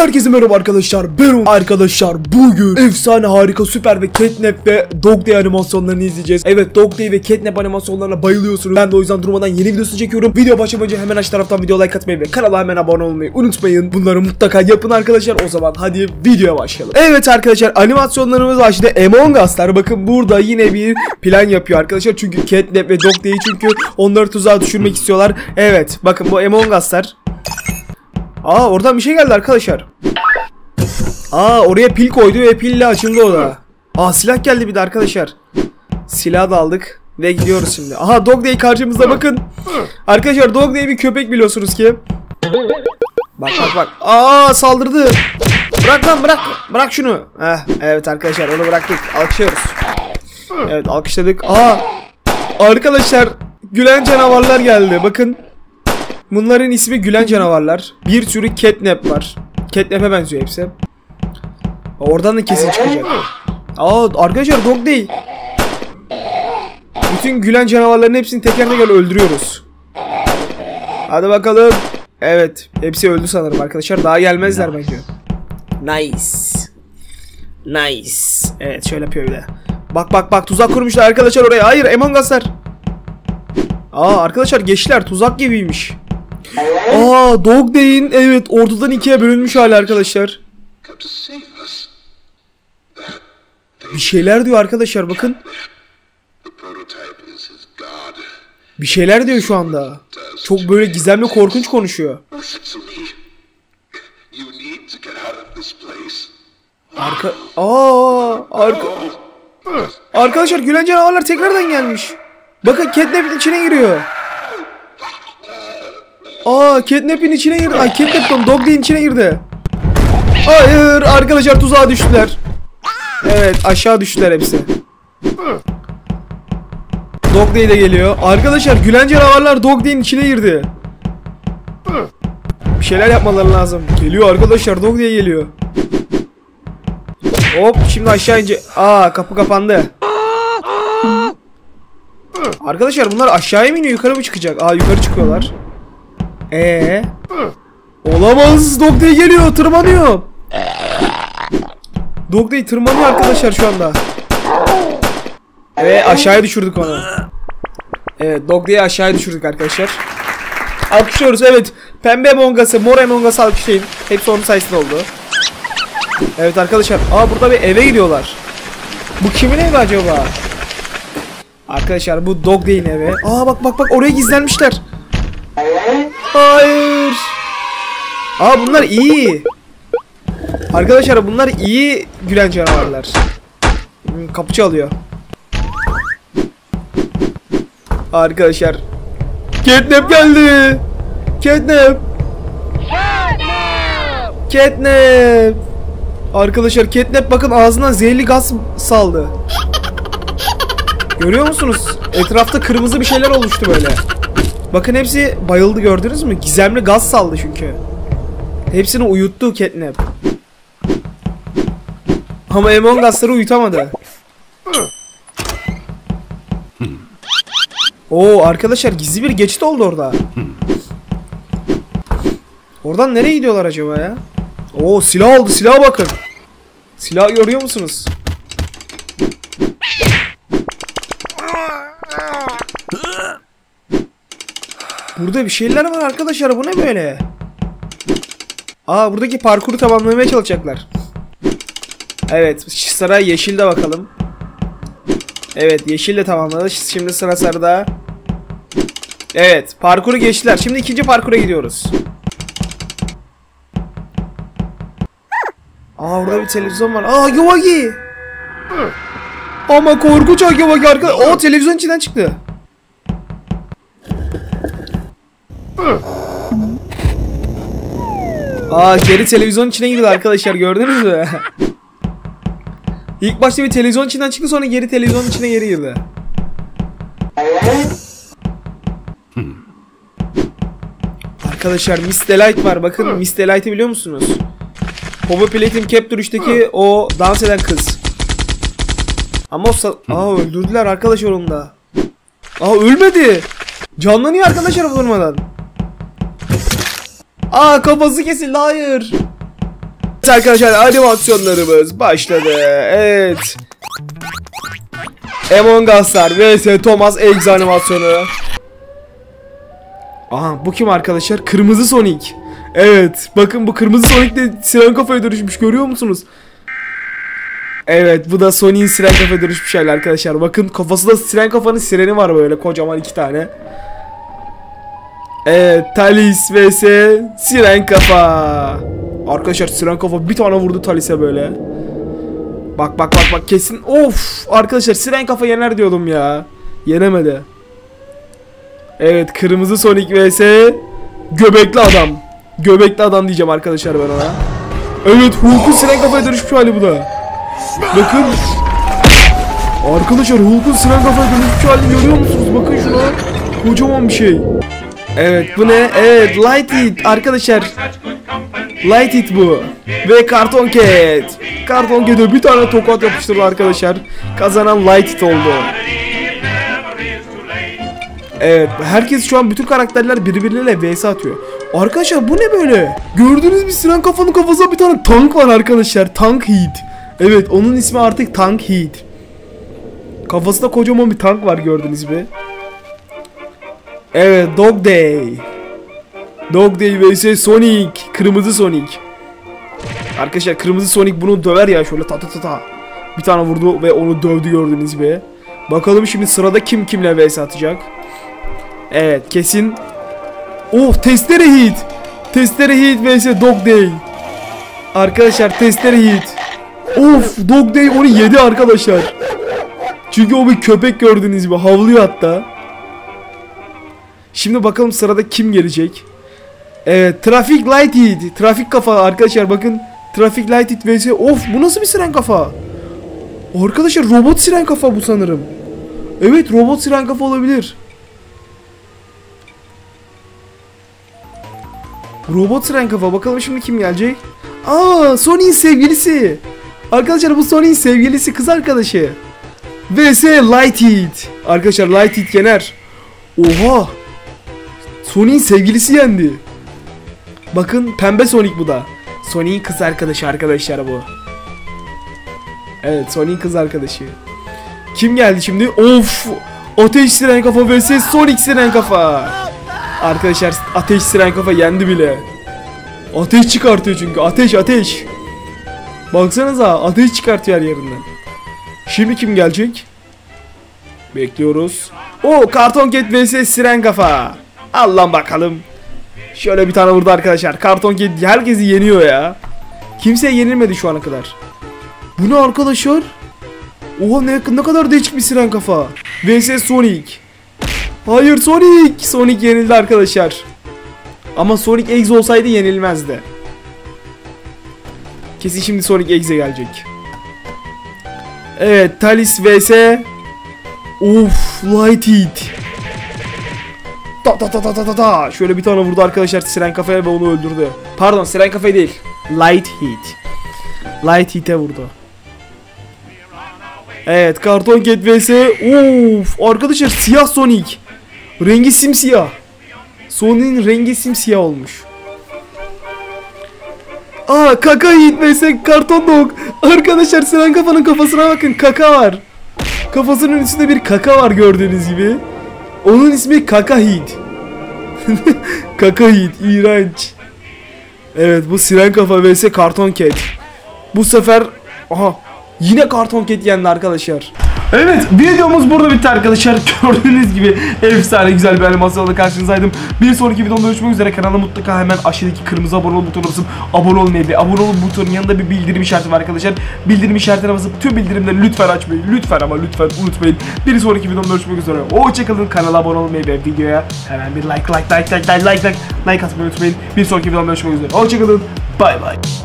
Herkese merhaba arkadaşlar, ben arkadaşlar bugün efsane, harika, süper ve Catnap ve Dog Day animasyonlarını izleyeceğiz. Evet, Dog Day ve Catnap animasyonlarına bayılıyorsunuz. Ben de o yüzden durmadan yeni videosu çekiyorum. Video başlamadan önce hemen aşağı taraftan video like atmayı ve kanala hemen abone olmayı unutmayın. Bunları mutlaka yapın arkadaşlar. O zaman hadi videoya başlayalım. Evet arkadaşlar, animasyonlarımız başladı. Among Us'lar bakın burada yine bir plan yapıyor arkadaşlar. Çünkü Catnap ve Dog Day'i onları tuzağa düşürmek istiyorlar. Evet bakın bu Among Us'lar. Oradan bir şey geldi arkadaşlar. Oraya pil koydu ve pille açıldı o da. Silah geldi bir de arkadaşlar. Silahı da aldık ve gidiyoruz şimdi. Dog Day karşımızda bakın. Arkadaşlar Dog Day bir köpek biliyorsunuz ki. Bak. Saldırdı. Bırak lan, bırak şunu. Evet arkadaşlar, onu bıraktık. Alkışlıyoruz. Evet, alkışladık. Arkadaşlar gülen canavarlar geldi bakın. Bunların ismi gülen canavarlar. Bir sürü Catnap var. Catnap'e benziyor hepsi. Oradan da kesin çıkacak. Arkadaşlar Dog Day. Bütün gülen canavarların hepsini teker teker öldürüyoruz. Hadi bakalım. Evet, hepsi öldü sanırım arkadaşlar. Daha gelmezler bence. Nice. Evet, şöyle yapıyor bir de. Bak tuzak kurmuşlar arkadaşlar oraya. Hayır, Among Us'lar. Arkadaşlar geçtiler, tuzak gibiymiş. Dog Day'in evet ortadan ikiye bölünmüş hali arkadaşlar. Bir şeyler diyor arkadaşlar bakın. Bir şeyler diyor şu anda. Çok böyle gizemli, korkunç konuşuyor. Arkadaşlar gülen canavarlar tekrardan gelmiş. Bakın Catnap'in içine giriyor. Catnap'in içine girdi. Catnap Dog Day'in içine girdi. Hayır arkadaşlar, tuzağa düştüler. Evet, aşağı düştüler hepsi. Dog Day de geliyor. Arkadaşlar gülen canavarlar Dog Day'in içine girdi. Bir şeyler yapmaları lazım. Geliyor arkadaşlar, Dog Day geliyor. Hop, şimdi aşağı ince. Kapı kapandı. Arkadaşlar bunlar aşağıya mı iniyor, yukarı mı çıkacak? Yukarı çıkıyorlar. Olamaz, Dog Day geliyor, tırmanıyor. Dog Day tırmanıyor arkadaşlar şu anda. Ve aşağıya düşürdük onu. Evet, Dog Day'i aşağıya düşürdük arkadaşlar. Alkışlıyoruz, evet. Pembe Among Us'ı, mor Among Us'ı alkışlayın. Hepsi onun sayesinde oldu. Evet arkadaşlar, burada bir eve gidiyorlar. Bu kimin evi acaba? Arkadaşlar bu Dog Day'in evi. Bak oraya gizlenmişler. Hayır. Bunlar iyi. Arkadaşlar bunlar iyi gülen canavarlar. Kapı çalıyor. Arkadaşlar Catnap geldi. Catnap. Arkadaşlar Catnap bakın ağzından zehirli gaz saldı. Görüyor musunuz? Etrafta kırmızı bir şeyler oluştu böyle. Bakın hepsi bayıldı, gördünüz mü? Gizemli gaz saldı çünkü. Hepsini uyuttu Catnap. Ama Among Us'ları uyutamadı. Arkadaşlar gizli bir geçit oldu orada. Oradan nereye gidiyorlar acaba ya? Silah oldu, silaha bakın. Silahı görüyor musunuz? Burada bir şeyler var arkadaşlar, bu ne böyle? Buradaki parkuru tamamlamaya çalışacaklar. Evet, sıra yeşilde bakalım. Evet, yeşil de tamamladı. Şimdi sıra sarıda. Evet, parkuru geçtiler. Şimdi ikinci parkura gidiyoruz. Burada bir televizyon var. Agawagi. Ama korkunç Agawagi arkadaşlar. Televizyon içinden çıktı. Geri televizyon içine girdi arkadaşlar, gördünüz mü? İlk başta bir televizyon içinden çıktı, sonra geri televizyonun içine girdi. Arkadaşlar Miss Delight var, bakın Miss Delight'ı biliyor musunuz? Poppy Playtime Capture 3'teki o dans eden kız. Ama öldürdüler arkadaşlar onu da. Ölmedi. Canlanıyor arkadaşlar bu durmadan. Kafası kesildi, hayır. Arkadaşlar animasyonlarımız başladı. Evet. Among Us'lar vs Thomas Eggs animasyonu. Aha, bu kim arkadaşlar? Kırmızı Sonic. Evet, bakın bu kırmızı Sonic de siren kafaya dönüşmüş, görüyor musunuz? Evet, bu da Sonic'in siren kafaya dönüşmüş hali arkadaşlar. Bakın kafasında siren kafanın sireni var böyle kocaman 2 tane. Evet, Talis vs siren kafa. Arkadaşlar siren kafa bir tane vurdu Talis'e böyle. Bak kesin. Of, arkadaşlar siren kafa yener diyordum ya. Yenemedi. Evet, kırmızı Sonic vs göbekli adam. Göbekli adam diyeceğim arkadaşlar ben ona. Evet, Hulk'un siren kafaya dönüşmüş hali bu da. Bakın. Arkadaşlar Hulk'un siren kafaya dönüşmüş halini görüyor musunuz? Bakın şuna. Kocaman bir şey. Evet, bu ne? Evet, Light It arkadaşlar. Light It bu. Ve Karton Cat. Karton Cat'e bir tane tokat yapıştırdı arkadaşlar. Kazanan Light It oldu. Evet, herkes şu an bütün karakterler birbirleriyle vs atıyor. Arkadaşlar bu ne böyle? Gördüğünüz bir siren kafanın kafasında bir tane tank var arkadaşlar. Tank Heat. Evet, onun ismi artık Tank Heat. Kafasında kocaman bir tank var gördüğünüz gibi. Evet, Dog Day. Dog Day vs Sonic. Kırmızı Sonic. Arkadaşlar kırmızı Sonic bunu döver ya şöyle ta. Bir tane vurdu ve onu dövdü gördüğünüz gibi. Bakalım şimdi sırada kim kimle vs atacak. Evet, kesin. Oh, Testere Heat. Testere Heat vs Dog Day. Arkadaşlar Testere Heat. Of, Dog Day onu yedi arkadaşlar. Çünkü o bir köpek gördüğünüz gibi havlıyor hatta. Şimdi bakalım sırada kim gelecek. Evet, Traffic Light Heat. Trafik kafa arkadaşlar, bakın. Traffic Light Heat vs. Of, bu nasıl bir siren kafa? Arkadaşlar robot siren kafa bu sanırım. Evet, robot siren kafa olabilir. Robot siren kafa. Bakalım şimdi kim gelecek? Aa, Sonic'in sevgilisi. Arkadaşlar bu Sonic'in sevgilisi, kız arkadaşı. vs Light Heat. Arkadaşlar Light Heat yener. Oha. Sonic'in sevgilisi yendi. Bakın, pembe Sonic bu da. Sonic'in kız arkadaşı arkadaşlar bu. Evet, Sonic'in kız arkadaşı. Kim geldi şimdi? Of. Ateş siren kafa vs Sonic siren kafa. Arkadaşlar ateş siren kafa yendi bile. Ateş çıkartıyor çünkü. Ateş. Baksanıza, ateş çıkartıyor her yerinden. Şimdi kim gelecek? Bekliyoruz. O Karton Cat vs siren kafa. Allah'ım bakalım. Şöyle bir tane vurdu arkadaşlar. Karton Cat herkesi yeniyor ya. Kimseye yenilmedi şu ana kadar. Bu ne arkadaşlar? Oha, ne kadar değişik bir siren kafa. vs Sonic. Hayır, Sonic yenildi arkadaşlar. Ama Sonic Eggs olsaydı yenilmezdi. Kesin şimdi Sonic Eggs'e gelecek. Evet, Talis vs. Of, Light Heat. Ta. Şöyle bir tane vurdu arkadaşlar siren kafaya ve onu öldürdü. Pardon, siren kafaya değil. Light Heat. Light Heat'e vurdu. Evet, Karton Cat vs. Of, arkadaşlar siyah Sonic. Rengi simsiyah. Sonic'in rengi simsiyah olmuş. Aa, Kaka Heat vs Karton Dog. Arkadaşlar siren kafanın kafasına bakın, kaka var. Kafasının üstünde bir kaka var gördüğünüz gibi. Onun ismi Kaka Heat. Kaka Heat, iğrenç. Evet, bu siren kafa vs Karton Cat. Bu sefer aha, yine Karton Cat yendi arkadaşlar. Evet, videomuz burada bitti arkadaşlar. Gördüğünüz gibi efsane güzel bir animasyonla karşınızdaydım. Bir sonraki videomda görüşmek üzere. Kanala mutlaka hemen aşağıdaki kırmızı abone ol butonuna basıp abone olmayı ve abone ol butonunun yanında bir bildirim işareti var arkadaşlar. Bildirim işaretine basıp tüm bildirimleri lütfen açmayı, lütfen unutmayın. Bir sonraki videomda görüşmek üzere. Hoşçakalın. Kanala abone olmayı ve videoya hemen bir like atmayı unutmayın. Bir sonraki videomda görüşmek üzere. Hoşçakalın. Bay bay.